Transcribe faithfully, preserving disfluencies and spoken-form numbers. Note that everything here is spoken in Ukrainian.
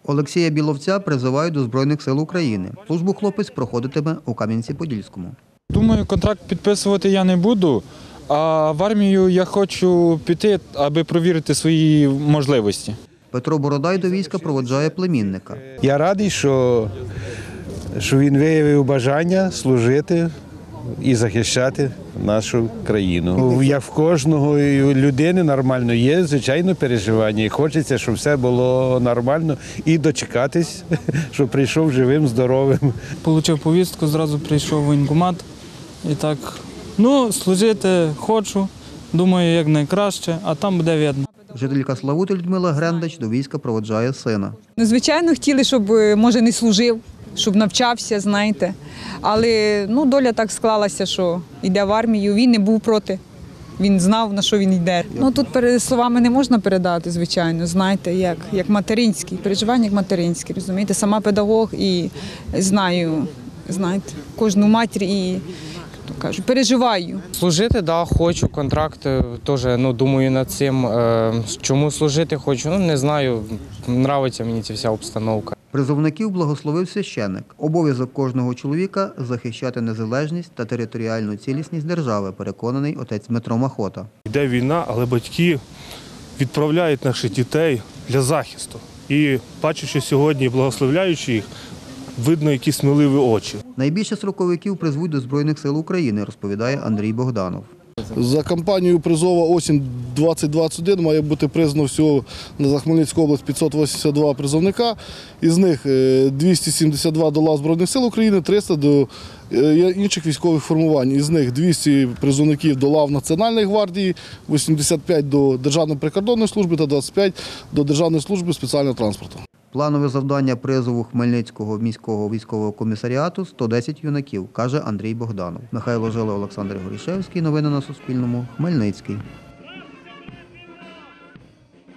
Олексія Біловця призивають до Збройних сил України. Службу хлопець проходитиме у Кам'янці-Подільському. Думаю, контракт підписувати я не буду, а в армію я хочу піти, аби перевірити свої можливості. Петро Бородай до війська проводжає племінника. Я радий, що, що він виявив бажання служити і захищати нашу країну. Як в кожного людини нормально є, звичайно, переживання. І хочеться, щоб все було нормально і дочекатись, щоб прийшов живим, здоровим. Получив повістку, зразу прийшов в воєнкомат. І так, ну, служити хочу, думаю, як найкраще, а там буде видно. Жителька Славути Людмила Грендач до війська проводжає сина. Звичайно, хотіли, щоб, може, не служив, щоб навчався, знаєте. Але ну, доля так склалася, що йде в армію, він не був проти. Він знав, на що він йде. Ну, тут словами не можна передати, звичайно, знаєте, як, як материнські, переживання як материнські, розумієте. Сама педагог і знаю, знаєте, кожну матір і, кажу, переживаю. Служити, да, хочу, контракт теж, ну, думаю над цим. Чому служити хочу, ну, не знаю, подобається мені ця вся обстановка. Призовників благословив священик. Обов'язок кожного чоловіка – захищати незалежність та територіальну цілісність держави, переконаний отець Дмитро Махота. Йде війна, але батьки відправляють наших дітей для захисту. І бачучи сьогодні, благословляючи їх, видно, які сміливі очі. Найбільше строковиків призвуть до Збройних сил України, розповідає Андрій Богданов. За кампанією призова осінь двадцять двадцять один має бути призвано всього на Хмельницьку область п'ятсот вісімдесят два призовника. Із них двісті сімдесят два до лав Збройних сил України, триста до інших військових формувань. Із них двісті призовників до лав Національної гвардії, вісімдесят п'ять до Державної прикордонної служби та двадцять п'ять до Державної служби спеціального транспорту. Планове завдання призову Хмельницького міського військового комісаріату – сто десять юнаків, каже Андрій Богданов. Михайло Жила, Олександр Горішевський. Новини на Суспільному. Хмельницький.